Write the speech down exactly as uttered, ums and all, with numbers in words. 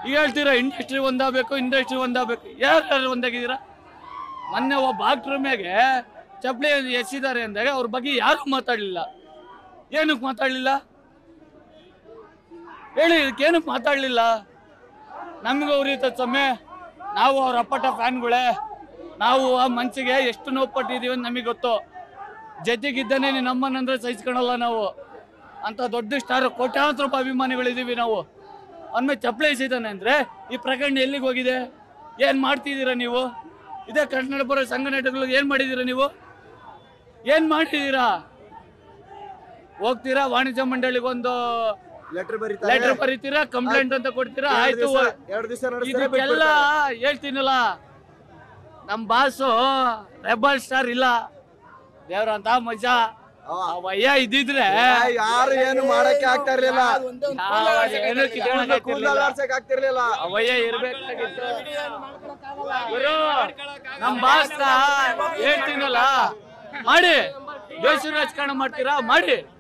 ಈಗ ಹೇಳ್ತೀರಾ industry ಒಂದಾಗಬೇಕು industry ಒಂದಾಗಬೇಕು. ಯಾರು ಒಂದಾಗಿದ್ದೀರಾ? ಮೊನ್ನೆ ಒಬ್ಬ ಡಾಕ್ಟ್ರ್ ಮ್ಯಾಗೆ ಚಪ್ಪಲಿ ಎಸಿದ್ದಾರೆ ಅಂದಾಗ ಅವ್ರ ಬಗ್ಗೆ ಯಾರು ಮಾತಾಡಲಿಲ್ಲ. ಏನಕ್ಕೆ ಮಾತಾಡಲಿಲ್ಲ ಹೇಳಿ? ಇದಕ್ಕೇನಕ್ಕೆ ಮಾತಾಡಲಿಲ್ಲ? ನಮಗೂ ಉರಿತ ಸಮಯ, ನಾವು ಅವ್ರ ಅಪ್ಪಟ ಫ್ಯಾನ್ಗಳೇ. ನಾವು ಆ ಮನ್ಸಿಗೆ ಎಷ್ಟು ನೋವು ಪಟ್ಟಿದ್ದೀವಿ ಅಂತ ನಮಗೆ ಗೊತ್ತು. ಜೊತೆಗಿದ್ದಾನೆ ನಮ್ಮನ್ನಂದ್ರೆ ಸಹಿಸ್ಕೊಳಲ್ಲ ನಾವು. ಅಂತ ದೊಡ್ಡ ಸ್ಟಾರ್ ಕೋಟ್ಯಾಂತರ ರೂಪಾಯಿ ಅಭಿಮಾನಿಗಳಿದ್ದೀವಿ ನಾವು. ಅಂದ್ಮೇಲೆ ಚಪ್ಪಲಿ ಎಸಿದಾನೆ ಅಂದರೆ ಈ ಪ್ರಕರಣ ಎಲ್ಲಿಗೆ ಹೋಗಿದೆ? ಏನು ಮಾಡ್ತಿದ್ದೀರಾ ನೀವು? ಇದೇ ಕನ್ನಡ ಬರೋ ಸಂಘಟನೆಗಳಿಗೆ ಏನು ಮಾಡಿದ್ದೀರಾ ನೀವು? ಏನು ಮಾಡಿದ್ದೀರಾ? ಹೋಗ್ತೀರಾ ವಾಣಿಜ್ಯ ಮಂಡಳಿಗೆ ಒಂದು ಲೆಟರ್ ಲೆಟರ್ ಬರೀತೀರಾ, ಕಂಪ್ಲೇಂಟ್ ಅಂತ ಕೊಡ್ತೀರಾ, ಆಯ್ತು. ಇದಕ್ಕೆಲ್ಲ ಹೇಳ್ತೀನಲ್ಲ, ನಮ್ಮ ಬಾಸು ರೆಬಲ್ ಸ್ಟಾರ್ ಇಲ್ಲ, ದೇವ್ರಂತ ಮಜಾ ಅವಯ್ಯ ಇದ್ದಿದ್ರೆ ಯಾರು ಏನು ಮಾಡಕ್ಕೆ ಆಗ್ತಾ ಇರ್ಲಿಲ್ಲ, ಆಗ್ತಿರ್ಲಿಲ್ಲ. ಅವಯ್ಯ ಇರ್ಬೇಕಾಗಿತ್ತು. ನಮ್ ಬಾಸ್ ಹೇಳ್ತೀನಲ್ಲ, ಮಾಡಿ ದೇಶ ರಾಜಕಾರಣ ಮಾಡ್ತೀರಾ ಮಾಡಿ.